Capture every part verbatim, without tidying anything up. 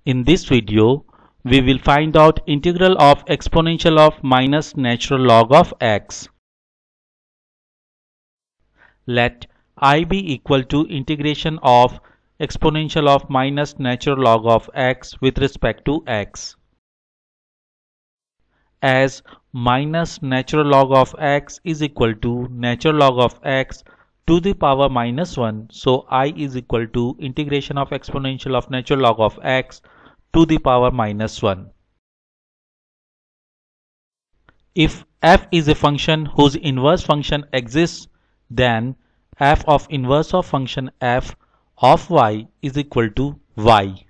In this video, we will find out integral of exponential of minus natural log of x. Let I be equal to integration of exponential of minus natural log of x with respect to x. As minus natural log of x is equal to natural log of x to the power minus one, so I is equal to integration of exponential of natural log of x to the power minus one. If f is a function whose inverse function exists, then f of inverse of function f of y is equal to y.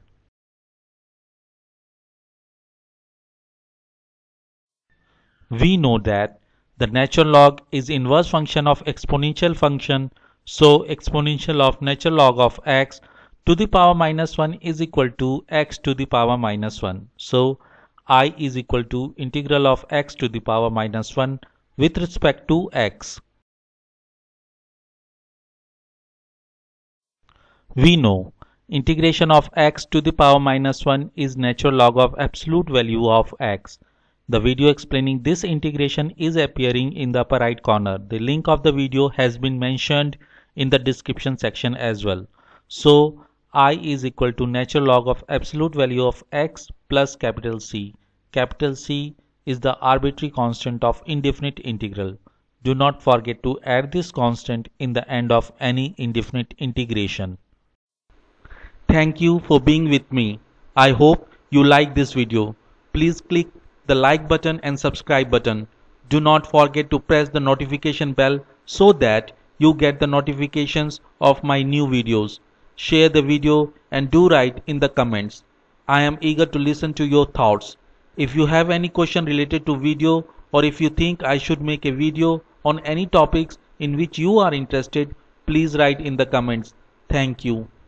We know that the natural log is inverse function of exponential function, so exponential of natural log of x to the power minus one is equal to x to the power minus one. So I is equal to integral of x to the power minus one with respect to x. We know integration of x to the power minus one is natural log of absolute value of x. The video explaining this integration is appearing in the upper right corner. The link of the video has been mentioned in the description section as well. So I is equal to natural log of absolute value of x plus capital C. Capital C is the arbitrary constant of indefinite integral. Do not forget to add this constant in the end of any indefinite integration. Thank you for being with me. I hope you like this video. Please click the like button and subscribe button. Do not forget to press the notification bell so that you get the notifications of my new videos. Share the video and do write in the comments. I am eager to listen to your thoughts. If you have any question related to video, or if you think I should make a video on any topics in which you are interested, please write in the comments. Thank you.